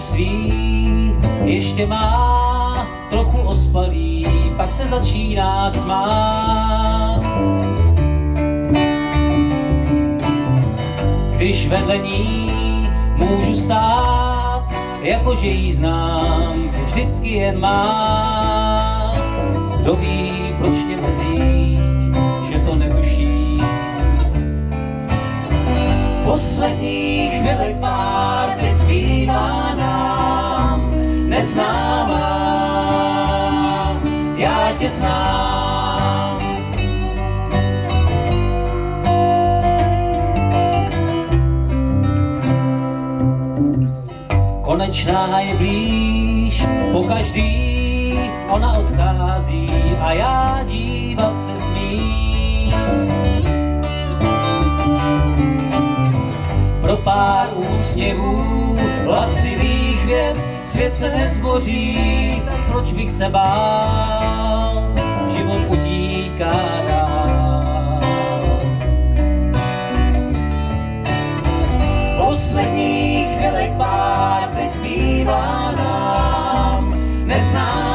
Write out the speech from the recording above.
svý ještě má trochu ospalý, pak se začíná smát. Když vedle ní můžu stát, jakože jí znám, vždycky jen má. Kdo ví, proč mě mrzí, že to netuší. Posledních chvilek pár teď zbývá nám, neznámá, já tě znám. Konečná je blíž, pokaždý ona odchází a já dívat se smím. Pro pár úsměvů, lacivých vět, svět se nezboří, tak proč bych se bál, život utíká dál. Posledních chvilek pár teď zbývá nám, neznám